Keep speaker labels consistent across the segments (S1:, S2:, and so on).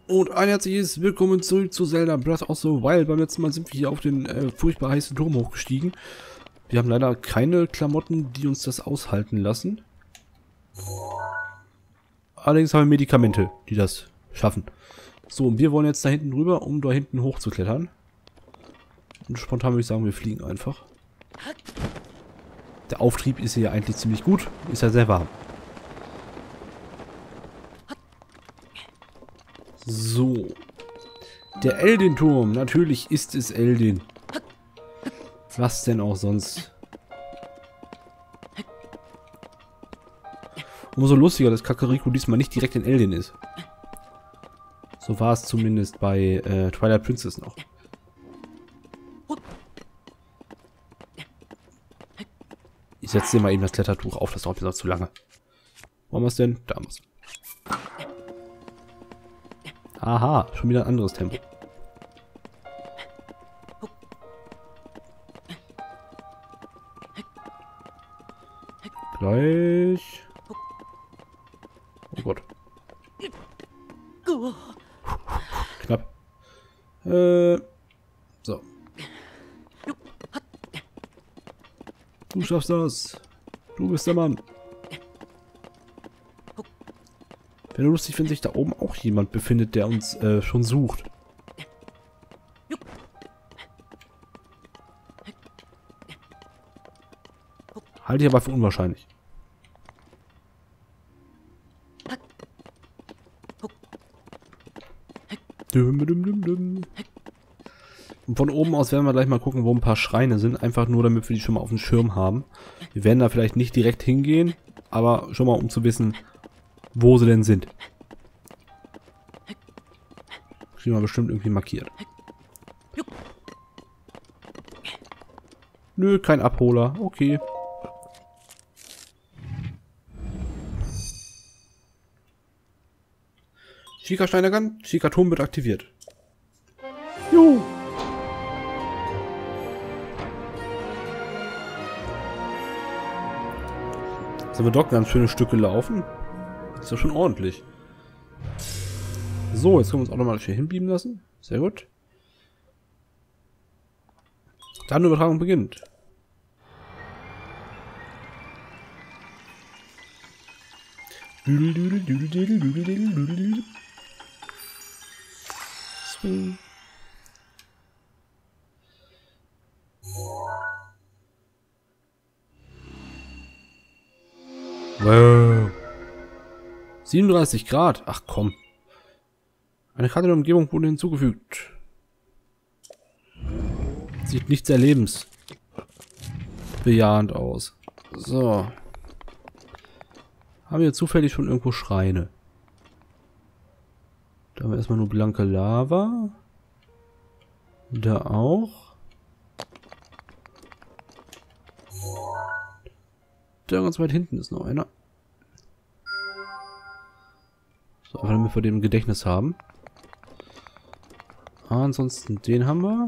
S1: Und ein herzliches Willkommen zurück zu Zelda Breath of the Wild. Beim letzten Mal sind wir hier auf den furchtbar heißen Turm hochgestiegen. Wir haben leider keine Klamotten, die uns das aushalten lassen. Allerdings haben wir Medikamente, die das schaffen. So, und wir wollen jetzt da hinten rüber, um da hinten hoch zu klettern. Und spontan würde ich sagen, wir fliegen einfach. Der Auftrieb ist hier eigentlich ziemlich gut. Ist ja sehr warm. So. Der Eldin-Turm. Natürlich ist es Eldin. Was denn auch sonst? Umso lustiger, dass Kakariko diesmal nicht direkt in Eldin ist. So war es zumindest bei Twilight Princess noch. Ich setze dir mal eben das Klettertuch auf, das dauert mir noch zu lange. Wo haben wir es denn? Da haben wir es. Aha, schon wieder ein anderes Tempo. Gleich. Oh Gott. Knapp. So. Du schaffst das. Du bist der Mann. Wäre lustig, wenn sich da oben auch jemand befindet, der uns schon sucht. Halte ich aber für unwahrscheinlich. Und von oben aus werden wir gleich mal gucken, wo ein paar Schreine sind. Einfach nur, damit wir die schon mal auf dem Schirm haben. Wir werden da vielleicht nicht direkt hingehen, aber schon mal, um zu wissen, wo sie denn sind. Kriegen wir bestimmt irgendwie markiert. Nö, kein Abholer. Okay. Sheikah-Stein erkannt. Sheikah-Turm wird aktiviert. Juhu. Jetzt haben wir doch ganz schöne Stücke laufen. Ist ja schon ordentlich. So, jetzt können wir uns auch nochmal hier hinbieben lassen. Sehr gut. Dann Übertragung beginnt. Swing. Wow. 37 Grad. Ach komm. Eine Karte der Umgebung wurde hinzugefügt. Sieht nicht sehr lebensbejahend aus. So. Haben wir zufällig schon irgendwo Schreine? Da haben wir erstmal nur blanke Lava. Da auch. Da ganz weit hinten ist noch einer. So, einfach damit wir den im Gedächtnis haben. Ansonsten den haben wir.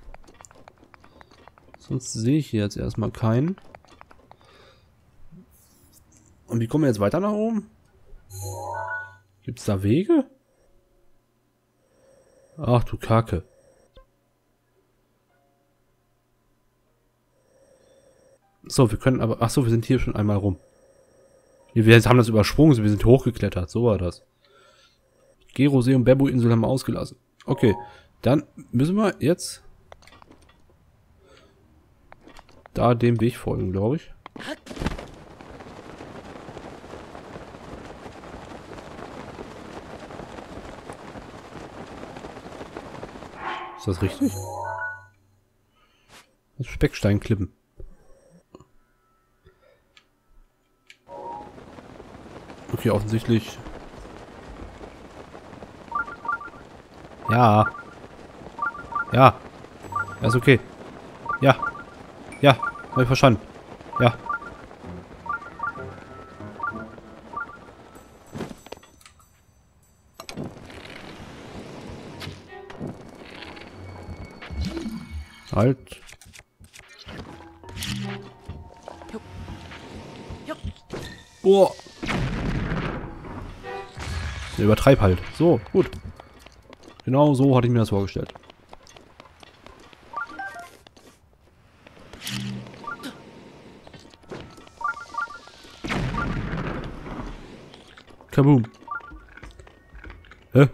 S1: Sonst sehe ich hier jetzt erstmal keinen. Und wie kommen wir jetzt weiter nach oben? Gibt es da Wege? Ach du Kacke. So, wir können aber... Achso, wir sind hier schon einmal rum. Wir haben das übersprungen, wir sind hochgeklettert. So war das. Gerosee und Bebbu-Insel haben wir ausgelassen. Okay, dann müssen wir jetzt... da dem Weg folgen, glaube ich. Ist das richtig? Das Specksteinklippen. Okay, offensichtlich. Ja. Ja. Ja, ist okay. Ja. Ja. Hab ich verstanden. Ja. Halt. Boah. Übertreib halt. So, gut. Genau so hatte ich mir das vorgestellt. Kaboom. Hä?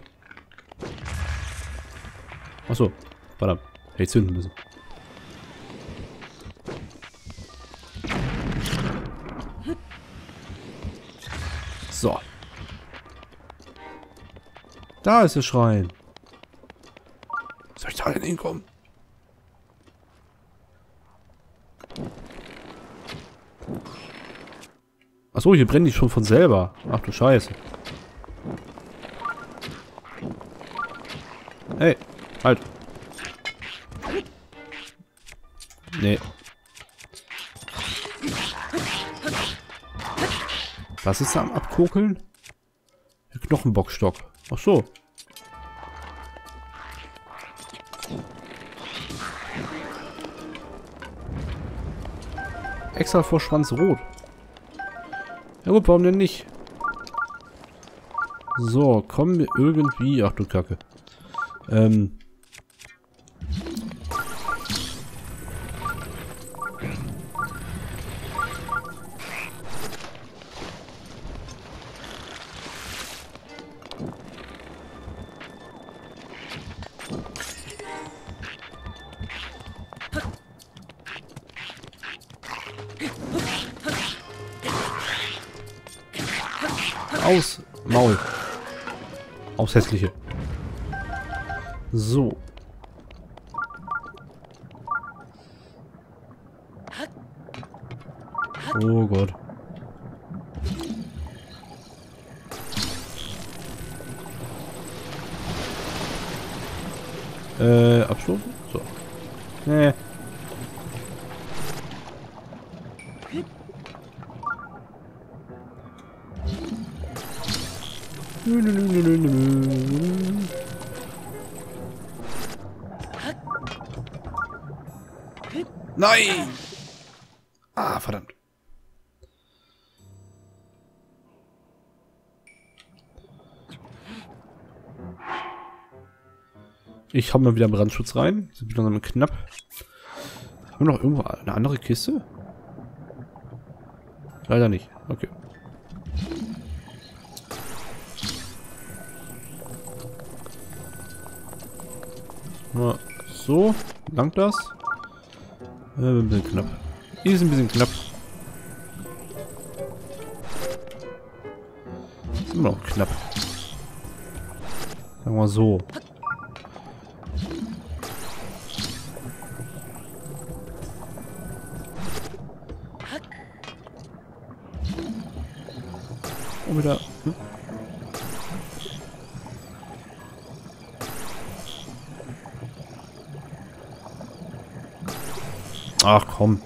S1: Achso. Verdammt. Hätte ich zünden müssen. So. Da ist der Schrein. Soll ich da denn hinkommen? Achso, hier brennen die schon von selber. Ach du Scheiße. Hey, halt. Nee. Was ist da am Abkokeln? Der Knochenbockstock. Ach so. Extra vor Schwanz rot. Ja gut, warum denn nicht? So, kommen wir irgendwie... Ach du Kacke. Aus Maul. Aufs Hässliche. So. Oh Gott. Abstufen? So. Nee. Nein! Ah, verdammt. Ich hau mal wieder Brandschutz rein. Sind wir langsam knapp. Haben wir noch irgendwo eine andere Kiste? Leider nicht. Okay. Mal so. Langt das? Ein bisschen knapp. Ist ein bisschen knapp. Ist immer noch knapp. Sagen wir mal so. Und wieder. Ach komm.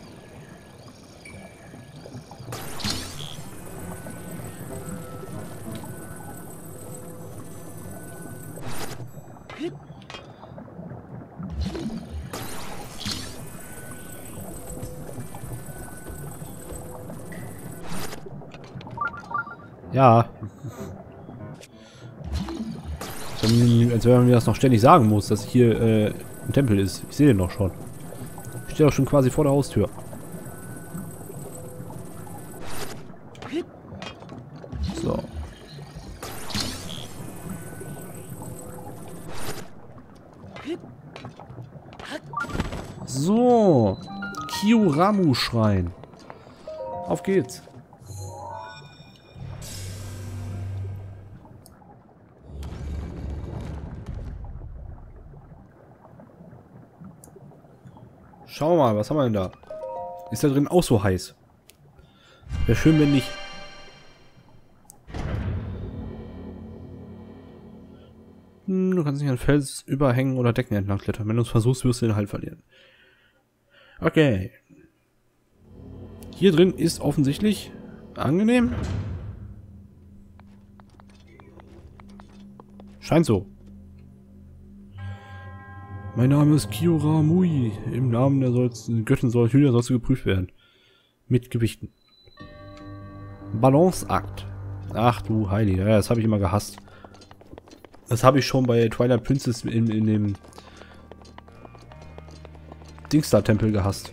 S1: Ja. Als wenn man mir das noch ständig sagen muss, dass hier ein Tempel ist. Ich sehe den doch schon. Ich stehe doch schon quasi vor der Haustür. So. So. Kiyoramu-Schrein. Auf geht's. Schau mal, was haben wir denn da? Ist da drin auch so heiß? Wäre schön, wenn nicht. Du kannst nicht an Fels überhängen oder Decken entlang klettern. Wenn du es versuchst, wirst du den Halt verlieren. Okay. Hier drin ist offensichtlich angenehm. Scheint so. Mein Name ist Kiyoramui. Im Namen der Göttin Hühner sollst du geprüft werden. Mit Gewichten. Balanceakt. Ach du Heiliger, ja, das habe ich immer gehasst. Das habe ich schon bei Twilight Princess in dem Dingstar-Tempel gehasst.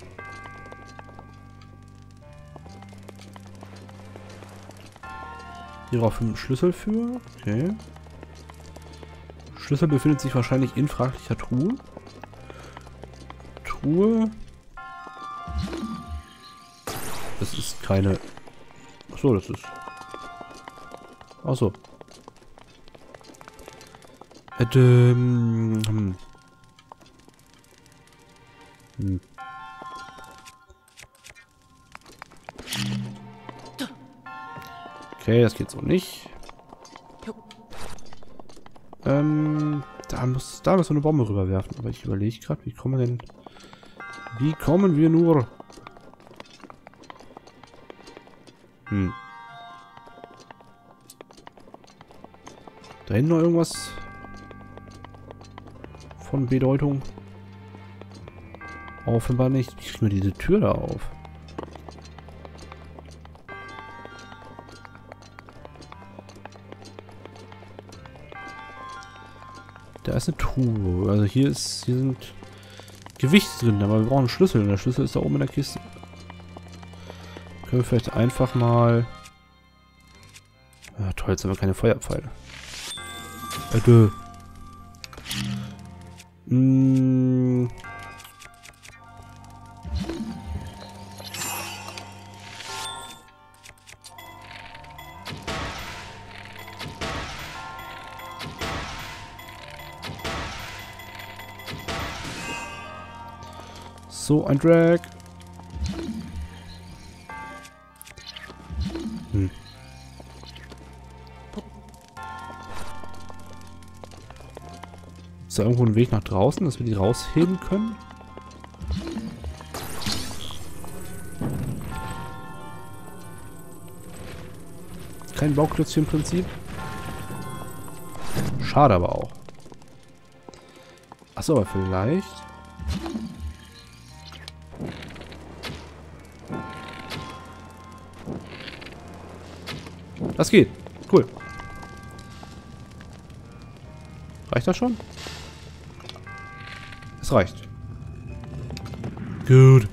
S1: Hierauf ein Schlüssel für. Okay. Schlüssel befindet sich wahrscheinlich in fraglicher Truhe. Truhe. Das ist keine... Achso, das ist... Achso. Okay, das geht so nicht. Da müssen wir eine Bombe rüberwerfen. Aber ich überlege gerade, wie kommen wir denn... Wie kommen wir nur... Da hinten noch irgendwas von Bedeutung? Offenbar nicht. Wie kriegen wir diese Tür da auf? Da ist eine Truhe. Also hier sind Gewichte drin, aber wir brauchen einen Schlüssel. Und der Schlüssel ist da oben in der Kiste. Können wir vielleicht einfach mal... Ja, toll, jetzt haben wir keine Feuerpfeile. So, ein Drag. Ist da irgendwo ein Weg nach draußen, dass wir die rausheben können? Kein Bauklötzchen im Prinzip. Schade aber auch. Achso, aber vielleicht... Das geht. Cool. Reicht das schon? Es reicht. Gut.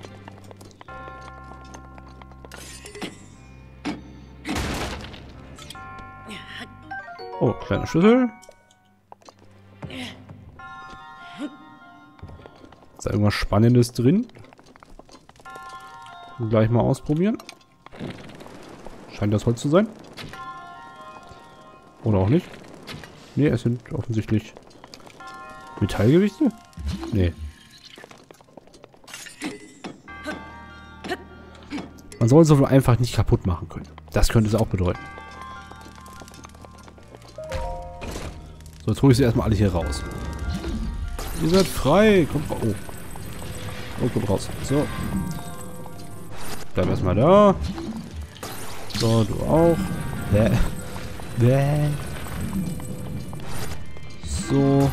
S1: Oh, kleine Schlüssel. Ist da irgendwas Spannendes drin? Gleich mal ausprobieren. Scheint das Holz zu sein. Oder auch nicht. Ne, es sind offensichtlich Metallgewichte? Nee. Man soll es wohl einfach nicht kaputt machen können. Das könnte es auch bedeuten. So, jetzt hole ich sie erstmal alle hier raus. Ihr seid frei. Kommt raus. Oh. Oh, kommt raus. So. Bleib erstmal da. So, du auch. So.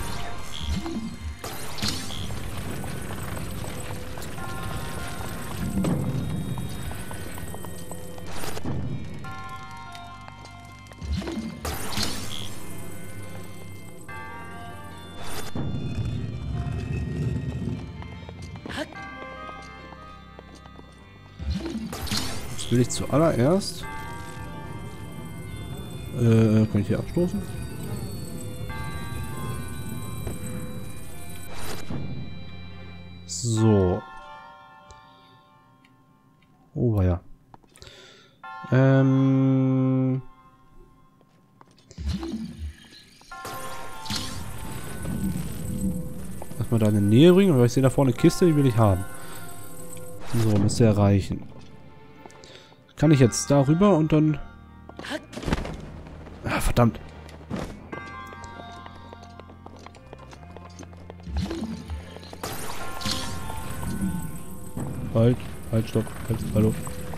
S1: Jetzt will ich zuallererst... kann ich hier abstoßen? So. Oh, ja. Erstmal da in die Nähe bringen, weil ich sehe da vorne eine Kiste, die will ich haben. So, müsste erreichen. Kann ich jetzt darüber und dann... Ah, verdammt. Halt, stopp, halt, hallo.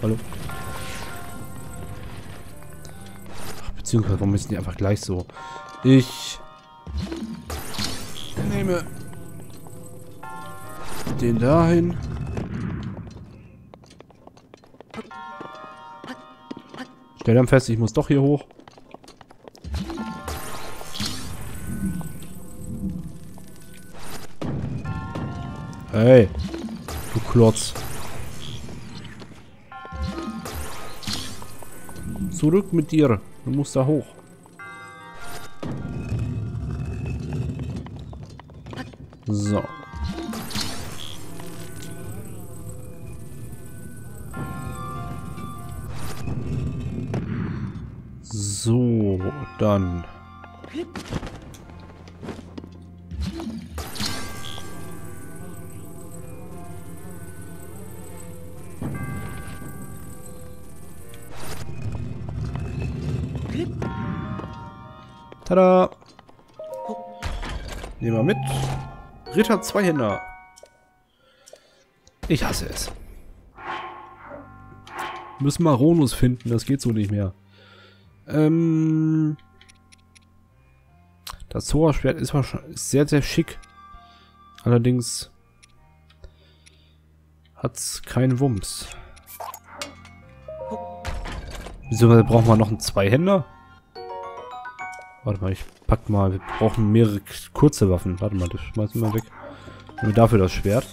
S1: Ach, beziehungsweise, warum müssen die einfach gleich so? Ich nehme den dahin. Stell dann fest, ich muss doch hier hoch. Hey, du Klotz. Zurück mit dir. Du musst da hoch. So. So, dann. Tada! Nehmen wir mit. Ritter Zweihänder. Ich hasse es. Müssen wir Ronus finden, das geht so nicht mehr. Das Zora-Schwert ist wahrscheinlich sehr, sehr schick. Allerdings hat's keinen Wumms. Wieso brauchen wir noch einen Zweihänder? Warte mal, ich pack mal. Wir brauchen mehrere kurze Waffen. Warte mal, das schmeißen wir mal weg. Nehmen wir dafür das Schwert.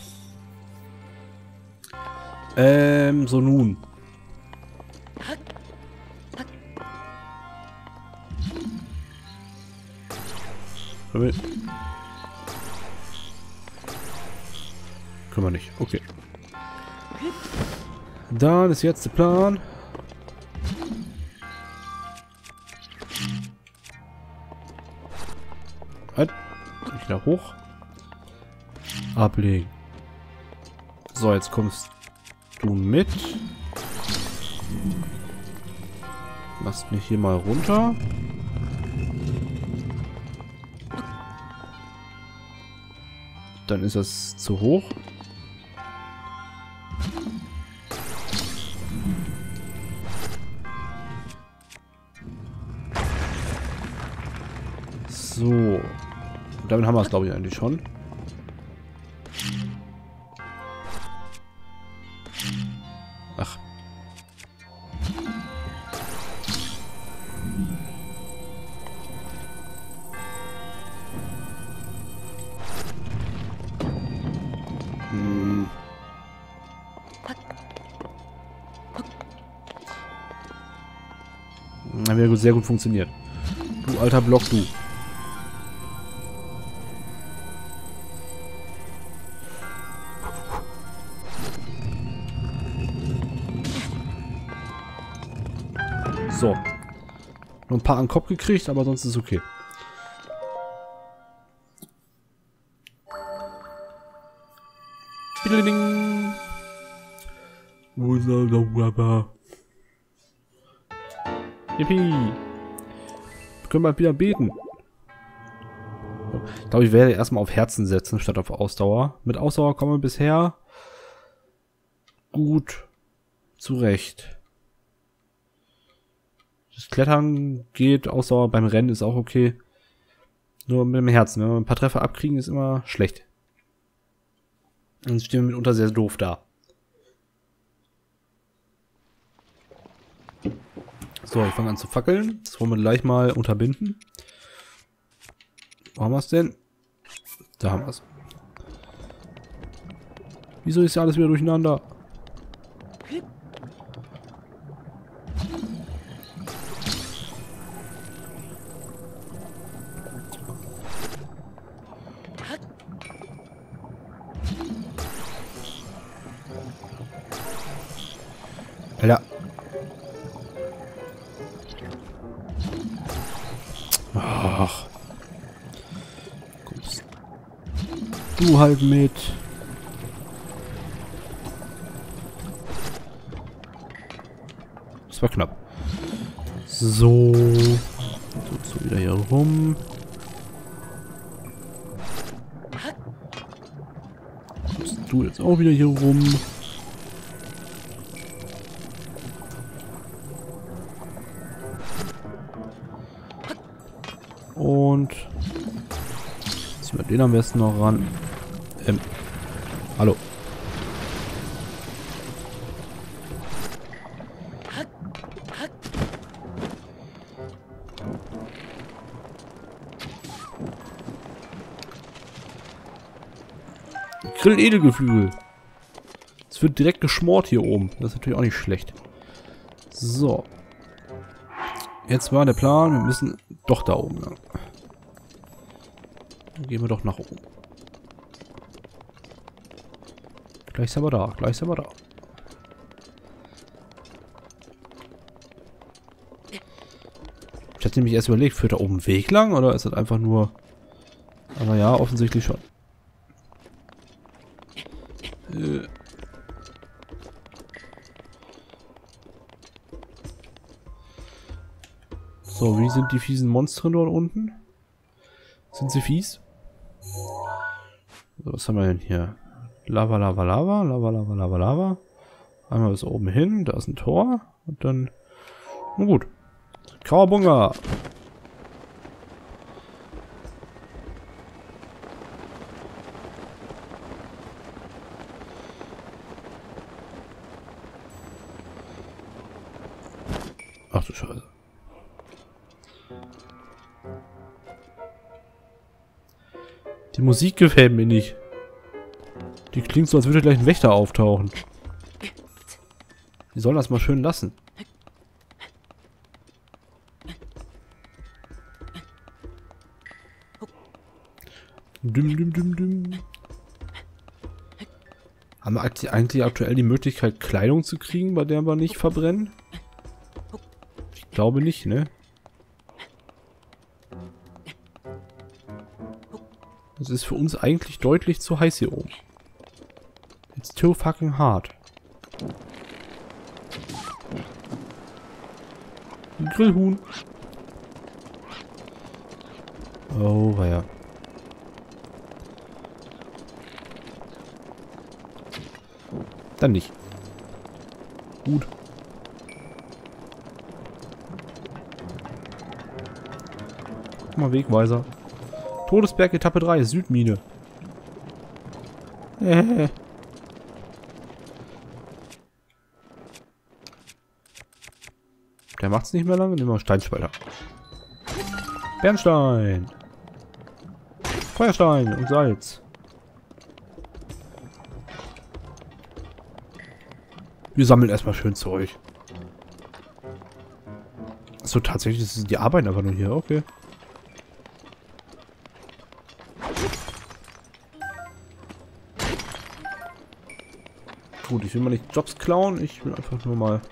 S1: So nun. Können wir nicht. Okay. Dann ist jetzt der Plan. Halt. Ich da hoch. Ablegen. So, jetzt kommst du mit. Lass mich hier mal runter. Dann ist das zu hoch. So. Und damit haben wir es, glaube ich, eigentlich schon. Ach. Hat ja sehr gut funktioniert. Du alter Block, du. So. Nur ein paar an den Kopf gekriegt, aber sonst ist es okay. Biddeling. Wo ist der Rubber? Yippie. Wir können mal wieder beten. Ich glaube, ich werde erstmal auf Herzen setzen, statt auf Ausdauer. Mit Ausdauer kommen wir bisher gut zurecht. Das Klettern geht, Ausdauer beim Rennen ist auch okay. Nur mit dem Herzen. Wenn wir ein paar Treffer abkriegen, ist immer schlecht. Sonst stehen wir mitunter sehr doof da. So, ich fange an zu fackeln. Das wollen wir gleich mal unterbinden. Wo haben wir es denn? Da haben wir es. Wieso ist ja alles wieder durcheinander? Alter. Ach. Kommst du halt mit. Das war knapp. So. So wieder hier rum. Kommst du jetzt auch wieder hier rum. Und ziehen wir den am besten noch ran. Hallo. Grill-Edelgeflügel. Es wird direkt geschmort hier oben. Das ist natürlich auch nicht schlecht. So. Jetzt war der Plan, wir müssen doch da oben lang. Dann gehen wir doch nach oben. Gleich sind wir da, gleich sind wir da. Ich hatte nämlich erst überlegt, führt da oben ein Weg lang oder ist das einfach nur... Aber ja, offensichtlich schon. So, wie sind die fiesen Monster dort unten? Sind sie fies? So, was haben wir denn hier? Lava, Lava, Lava, Lava, Lava, Lava, Lava. Einmal bis oben hin, da ist ein Tor. Und dann... Na gut. Kawabunga! Ach du Scheiße. Die Musik gefällt mir nicht. Die klingt so, als würde gleich ein Wächter auftauchen. Die sollen das mal schön lassen. Düm, düm, düm, düm. Haben wir eigentlich aktuell die Möglichkeit, Kleidung zu kriegen, bei der wir nicht verbrennen? Ich glaube nicht, ne? Das ist für uns eigentlich deutlich zu heiß hier oben. It's too fucking hard. Ein Grillhuhn. Oh, weia. Dann nicht. Gut. Guck mal, Wegweiser. Todesberg, Etappe 3, Südmine. Der macht's nicht mehr lange. Nehmen wir Steinspalter. Bernstein. Feuerstein und Salz. Wir sammeln erstmal schön Zeug. Achso, tatsächlich ist die Arbeit einfach nur hier. Okay. Gut, ich will mal nicht Jobs klauen. Ich will einfach nur mal...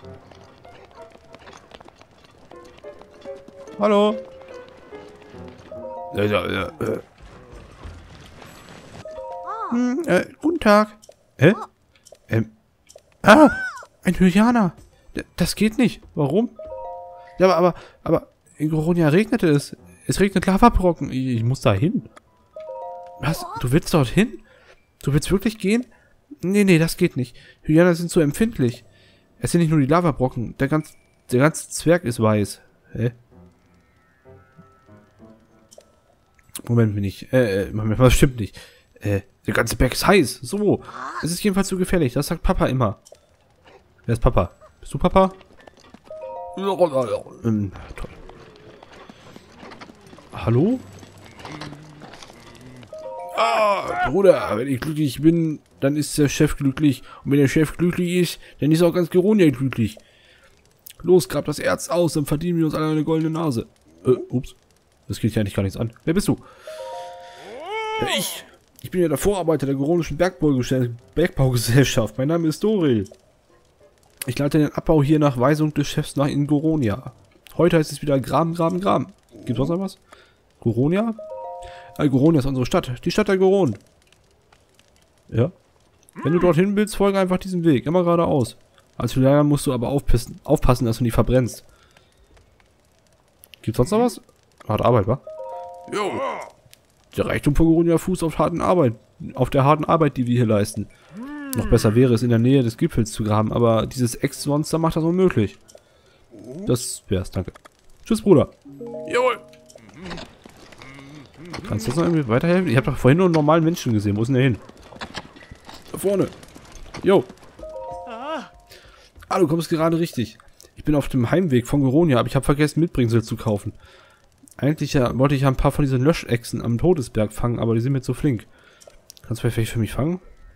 S1: Hallo? Guten Tag. Hä? Ein Hylianer. Das geht nicht. Warum? Ja, aber in Goronia regnete es. Es regnet Lavabrocken. Ich muss da hin. Was? Du willst dorthin? Du willst wirklich gehen? Nee, das geht nicht. Hylianer sind so empfindlich. Es sind nicht nur die Lavabrocken. Der ganze Zwerg ist weiß. Hä? Moment, bin ich. Was stimmt nicht? Der ganze Berg ist heiß. So. Es ist jedenfalls so gefährlich. Das sagt Papa immer. Wer ist Papa? Bist du Papa? Toll. Hallo? Bruder, wenn ich glücklich bin, dann ist der Chef glücklich. Und wenn der Chef glücklich ist, dann ist auch ganz Goronia glücklich. Los, grab das Erz aus, dann verdienen wir uns alle eine goldene Nase. Ups. Das geht ja eigentlich gar nichts an. Wer bist du? Ich bin ja der Vorarbeiter der Goronischen Bergbaugesellschaft. Mein Name ist Doril. Ich leite den Abbau hier nach Weisung des Chefs nach in Goronia. Heute heißt es wieder Graben. Gibt's sonst noch was? Goronia? Goronia ist unsere Stadt. Die Stadt der Goronen. Ja. Wenn du dorthin willst, folge einfach diesem Weg. Immer geradeaus. Als Hylianer musst du aber aufpassen, dass du nie verbrennst. Gibt's sonst noch was? Harte Arbeit, wa? Jo. Der Reichtum von Goronia fußt auf der harten Arbeit, die wir hier leisten. Noch besser wäre es, in der Nähe des Gipfels zu graben, aber dieses Ex-Monster macht das unmöglich. Das wär's, danke. Tschüss, Bruder. Jawohl. Kannst du das noch irgendwie weiterhelfen? Ich habe doch vorhin nur einen normalen Menschen gesehen. Wo ist denn der hin? Da vorne. Jo. Ah, du kommst gerade richtig. Ich bin auf dem Heimweg von Goronia, aber ich habe vergessen, Mitbringsel zu kaufen. Eigentlich wollte ich ja ein paar von diesen Löschechsen am Todesberg fangen, aber die sind mir zu flink. Kannst du vielleicht für mich fangen?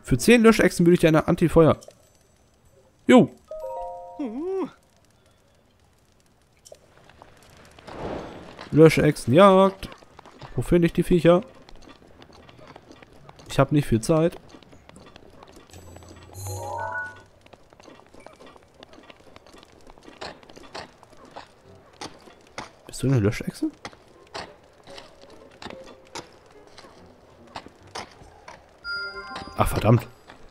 S1: Für 10 Löschechsen würde ich dir eine Anti-Feuer. Jo. Löschechsenjagd. Wo finde ich die Viecher? Ich habe nicht viel Zeit. Bist du eine Löschechse? Ach, verdammt.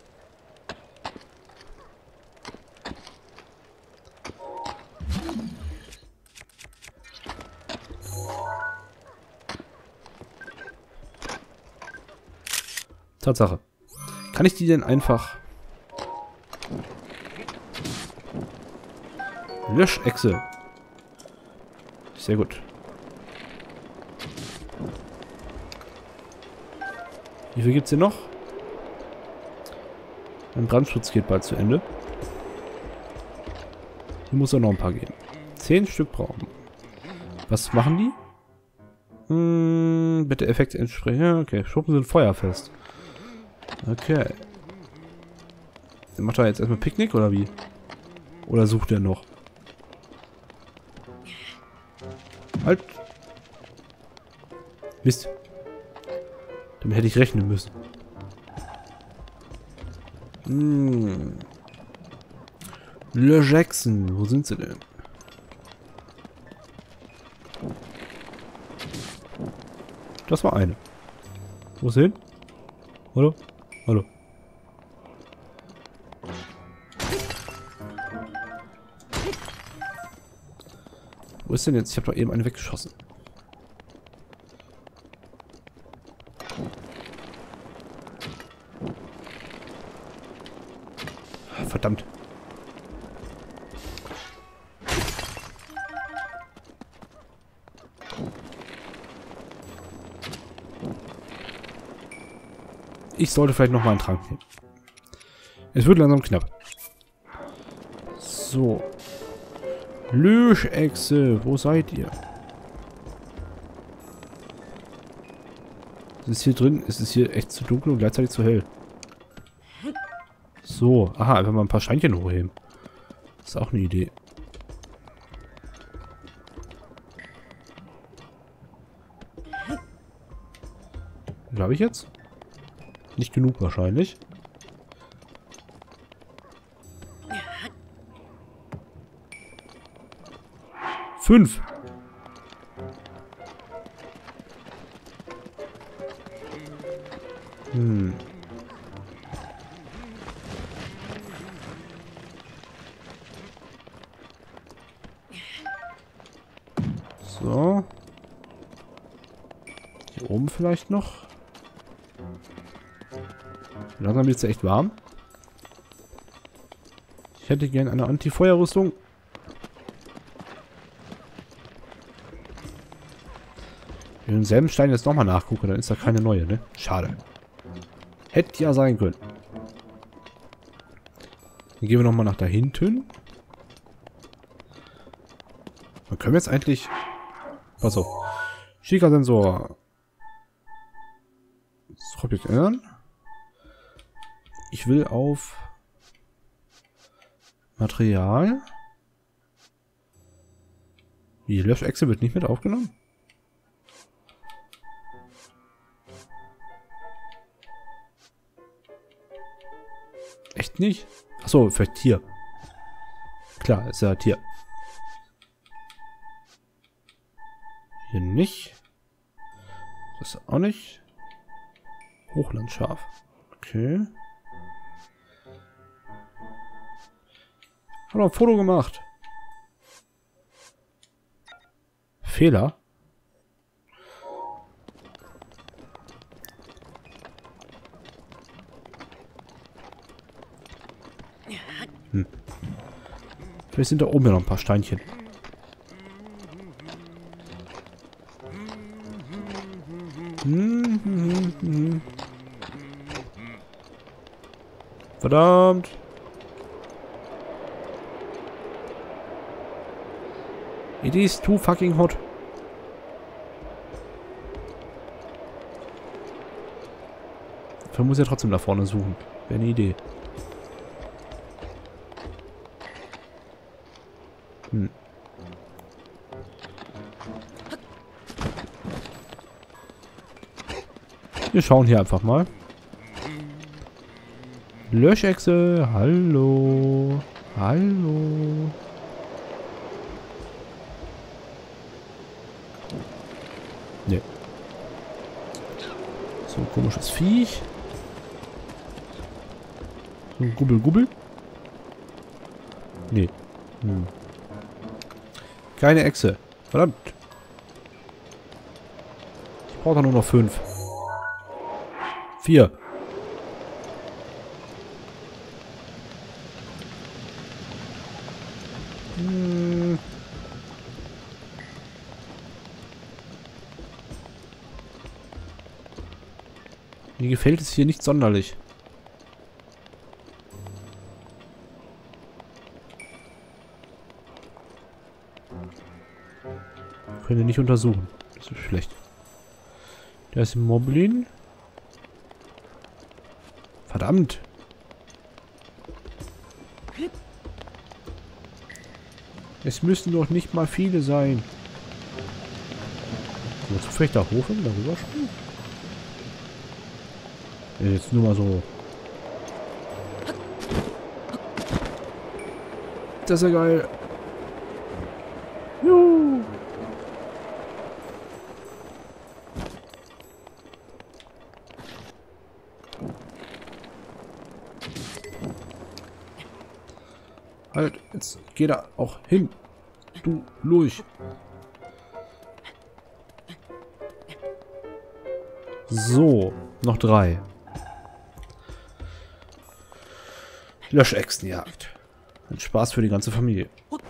S1: Tatsache. Kann ich die denn einfach... Löschechse. Sehr gut. Wie viel gibt's hier noch? Mein Brandschutz geht bald zu Ende. Hier muss auch noch ein paar geben. 10 Stück brauchen. Was machen die? Bitte Effekte entsprechen. Okay, Schuppen sind feuerfest. Okay. Macht er jetzt erstmal Picknick oder wie? Oder sucht er noch? Halt! Mist. Damit hätte ich rechnen müssen. Le Jackson, wo sind sie denn? Das war eine. Wo ist sie hin? Hallo? Hallo. Wo ist denn jetzt? Ich habe doch eben eine weggeschossen. Verdammt. Ich sollte vielleicht noch mal einen Trank nehmen. Es wird langsam knapp. So. Löschechse, wo seid ihr? Es ist hier drin, es ist hier echt zu dunkel und gleichzeitig zu hell. So, aha, einfach mal ein paar Scheinchen hochheben. Das ist auch eine Idee. Wie viel habe ich jetzt? Nicht genug wahrscheinlich. Fünf. So. Hier oben vielleicht noch. Langsam wird es echt warm. Ich hätte gern eine Anti-Feuerrüstung. Wenn ich denselben Stein jetzt nochmal nachgucke, dann ist da keine neue, ne? Schade. Hätte ja sein können. Dann gehen wir nochmal nach da hinten. Dann können wir jetzt eigentlich... Pass auf. Schika-Sensor. Das Objekt ändern. Ich will auf... Material. Die Löschechse wird nicht mit aufgenommen. Echt nicht? Achso, vielleicht Tier. Klar, ist ja Tier. Hier nicht. Das auch nicht. Hochlandschaf. Okay. Hab noch ein Foto gemacht. Fehler. Vielleicht sind da oben ja noch ein paar Steinchen. Verdammt. It is too fucking hot. Ich muss ja trotzdem da vorne suchen. Wäre eine Idee. Hm. Wir schauen hier einfach mal. Löschechse, hallo. Hallo. Ne. So ein komisches Viech. So ein Gubbel. Nee. Hm. Keine Echse. Verdammt. Ich brauche nur noch 5. 4. Mir gefällt es hier nicht sonderlich. Können wir nicht untersuchen. Das ist schlecht. Da ist ein Moblin. Verdammt. Es müssen doch nicht mal viele sein. Wozu vielleicht da hoch und darüber springen? Jetzt nur mal so. Das ist ja geil. Juhu. Halt, jetzt geh da auch hin. Du Lurch. So, noch 3. Löschechsenjagd. Ein Spaß für die ganze Familie.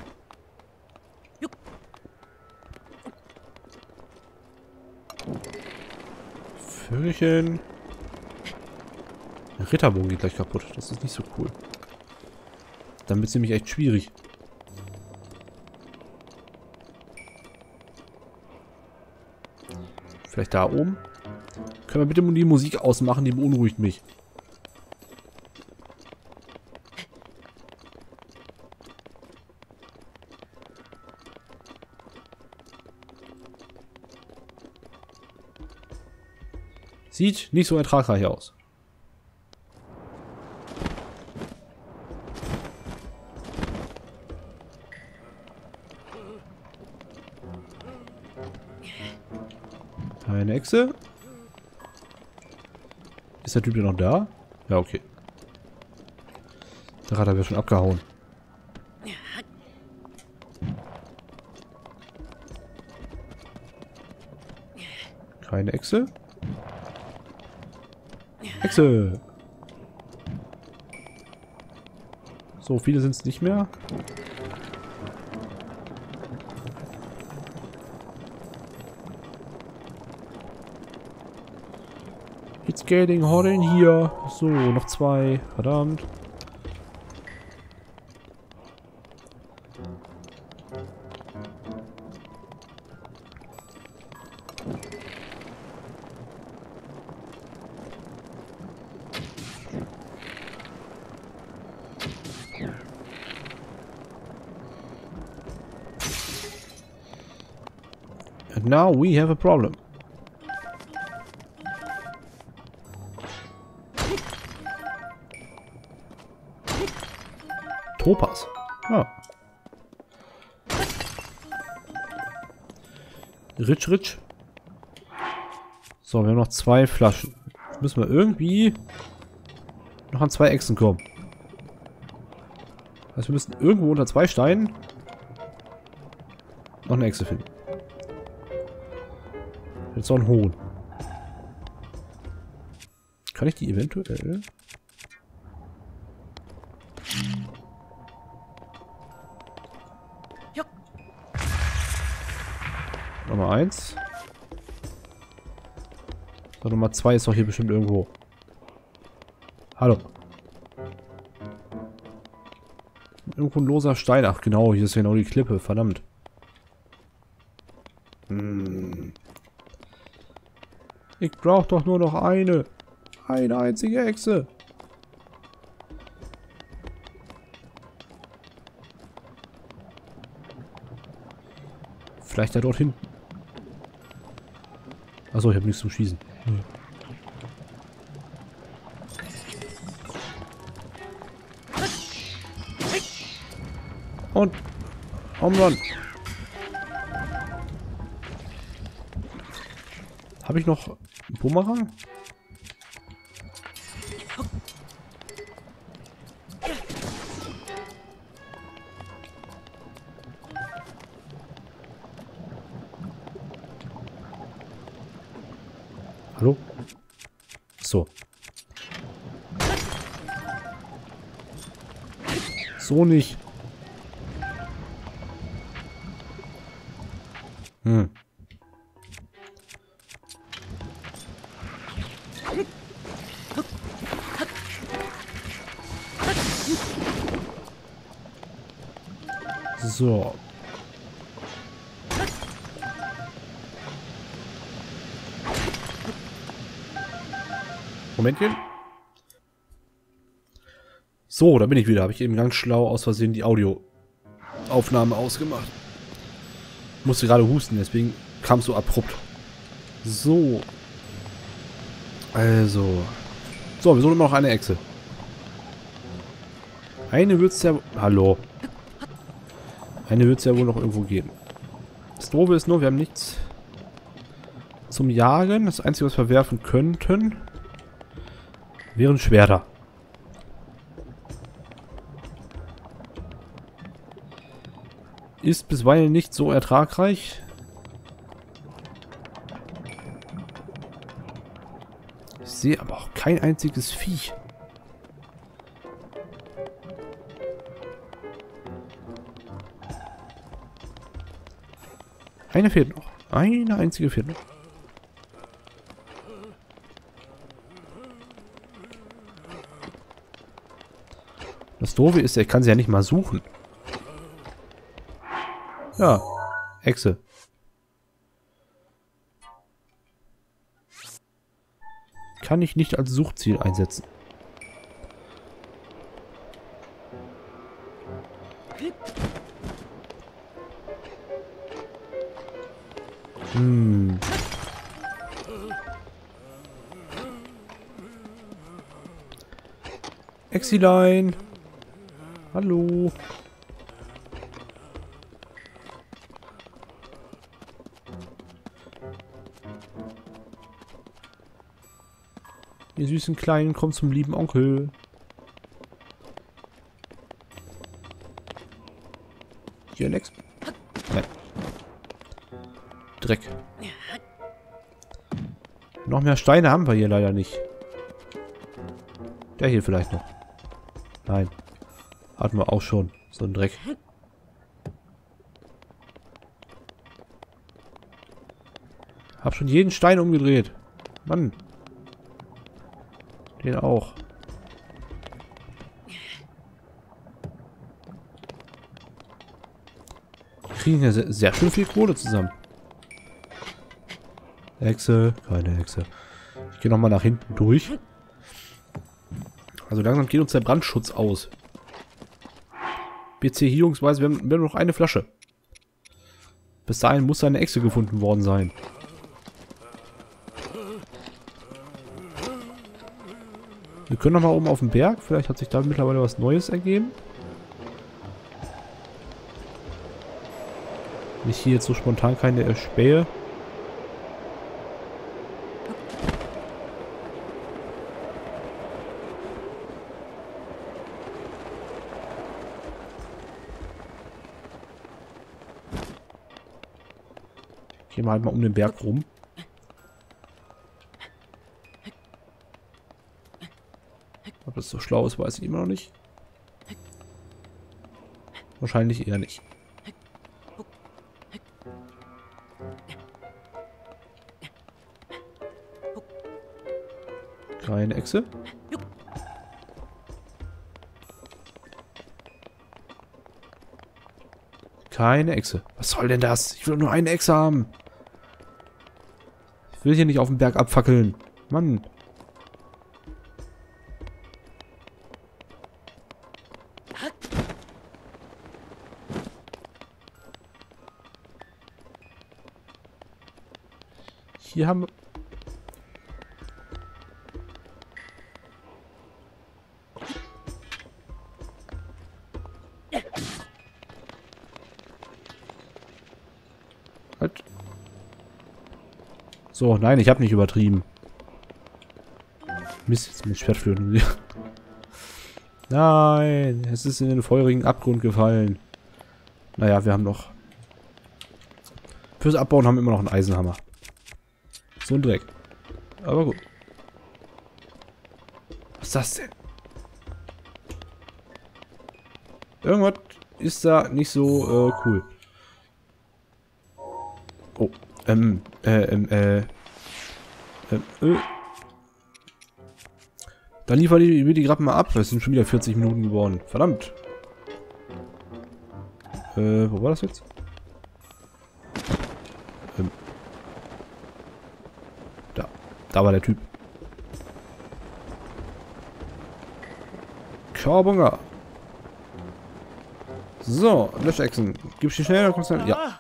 S1: Vögelchen. Der Ritterbogen geht gleich kaputt. Das ist nicht so cool. Dann wird es nämlich echt schwierig. Vielleicht da oben? Können wir bitte die Musik ausmachen? Die beunruhigt mich. Sieht nicht so ertragreich aus. Eine Echse. Ist der Typ hier noch da? Ja, okay. Der Radar wird schon abgehauen. Keine Echse. Echse. So, viele sind es nicht mehr. It's getting hot in here. So, noch 2. Verdammt. And now we have a problem. Topas. Ah. Ritsch. So, wir haben noch 2 Flaschen. Jetzt müssen wir irgendwie noch an 2 Echsen kommen. Also wir müssen irgendwo unter 2 Steinen noch eine Echse finden. Jetzt noch ein Hohn. Kann ich die eventuell... Nummer 1. So, Nummer 2 ist doch hier bestimmt irgendwo. Hallo. Irgendwo ein loser Stein. Ach genau, hier ist genau die Klippe. Verdammt. Ich brauche doch nur noch eine. Eine einzige Echse. Vielleicht da dort hinten. Achso, ich habe nichts zum Schießen. Und Home Run. Habe ich noch einen Bumerang? Hallo? So. So nicht. So. Momentchen. So, da bin ich wieder. Habe ich eben ganz schlau aus Versehen die Audioaufnahme ausgemacht. Musste gerade husten, deswegen kam es so abrupt. So. Also. So, wir suchen immer noch eine Echse. Eine wird es ja... Hallo. Eine wird es ja wohl noch irgendwo geben. Das Doofe ist nur, wir haben nichts zum Jagen. Das Einzige, was wir werfen könnten, wären Schwerter. Ist bisweilen nicht so ertragreich. Ich sehe aber auch kein einziges Viech. Eine fehlt noch. Eine einzige fehlt noch. Das Doofe ist, er kann sie ja nicht mal suchen. Ja, Echse. Kann ich nicht als Suchziel einsetzen. Exilein. Hallo. Ihr süßen Kleinen, kommt zum lieben Onkel. Hier nix. Nein. Dreck. Noch mehr Steine haben wir hier leider nicht. Der hier vielleicht noch. Nein. Hatten wir auch schon. So ein Dreck. Hab schon jeden Stein umgedreht. Mann. Den auch. Wir kriegen ja sehr schön viel Kohle zusammen. Hexe, keine Hexe. Ich gehe nochmal nach hinten durch. Also langsam geht uns der Brandschutz aus. BC hier, Jungsweise, wir haben noch eine Flasche. Bis dahin muss eine Echse gefunden worden sein. Wir können noch mal oben auf den Berg. Vielleicht hat sich da mittlerweile was Neues ergeben. Wenn ich hier jetzt so spontan keine erspähe. Gehen wir halt mal um den Berg rum. Ob das so schlau ist, weiß ich immer noch nicht. Wahrscheinlich eher nicht. Keine Echse. Keine Echse. Was soll denn das? Ich will nur eine Echse haben. Ich will hier nicht auf dem Berg abfackeln. Mann. hier haben wir... Halt. So, nein, ich habe nicht übertrieben. Mist, jetzt mit Schwertflöten. Nein, es ist in den feurigen Abgrund gefallen. Naja, wir haben noch... Fürs Abbauen haben wir immer noch einen Eisenhammer. So ein Dreck. Aber gut. Was ist das denn? Irgendwas ist da nicht so cool. Oh, Dann liefern wir die gerade mal ab. Es sind schon wieder 40 Minuten geworden. Verdammt. Wo war das jetzt? Da war der Typ. Cowabunga. So, Löschechsen. Gibst du schnell, dann kommst du... Ja.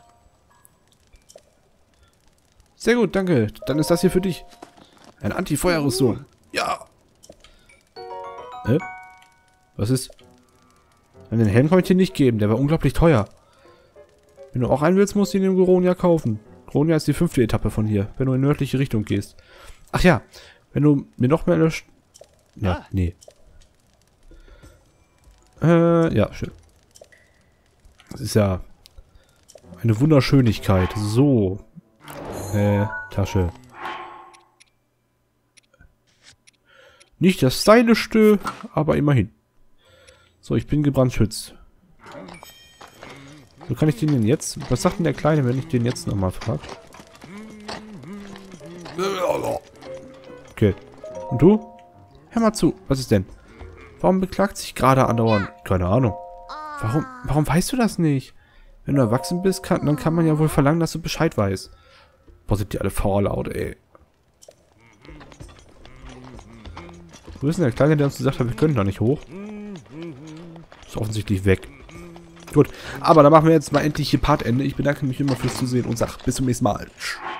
S1: Sehr gut, danke. Dann ist das hier für dich. Ein Anti-Feuerrüstung. Ja. Was ist? Den Helm kann ich dir nicht geben. Der war unglaublich teuer. Wenn du auch einen willst, musst du ihn in Gronia kaufen. Gronia ist die 5. Etappe von hier, wenn du in nördliche Richtung gehst. Ach ja, wenn du mir noch mehr löscht... Ja, nee. Ja, schön. Das ist ja eine Wunderschönigkeit. So. Tasche. Nicht das stylischste, aber immerhin. So, ich bin gebrandschützt. So, kann ich den denn jetzt... Was sagt denn der Kleine, wenn ich den jetzt nochmal frage? Okay. Und du? Hör mal zu. Was ist denn? Warum beklagt sich gerade andauernd? Keine Ahnung. Warum weißt du das nicht? Wenn du erwachsen bist, dann kann man ja wohl verlangen, dass du Bescheid weißt. Boah, sind die alle faul, ey. Wo ist denn der Kleine, der uns gesagt hat, wir können da nicht hoch? Ist offensichtlich weg. Gut, aber dann machen wir jetzt mal endlich hier Partende. Ich bedanke mich immer fürs Zusehen und sag bis zum nächsten Mal.